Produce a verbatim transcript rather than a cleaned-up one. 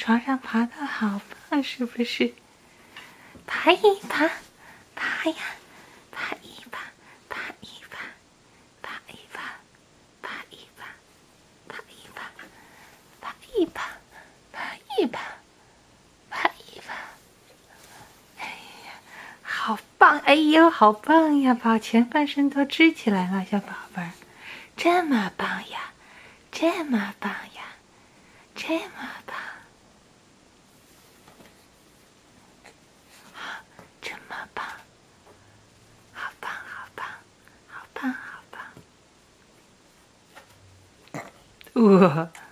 床上爬得好棒，是不是？爬一爬，爬呀，爬一爬，爬一爬，爬一爬，爬一爬，爬一爬，爬一爬，爬一爬，爬一爬。哎呀，好棒！哎呦，好棒呀！把前半身都支起来了，小宝贝儿，这么棒呀！这么棒呀！这么棒！这么棒！好棒，好棒，好棒，好棒！哇！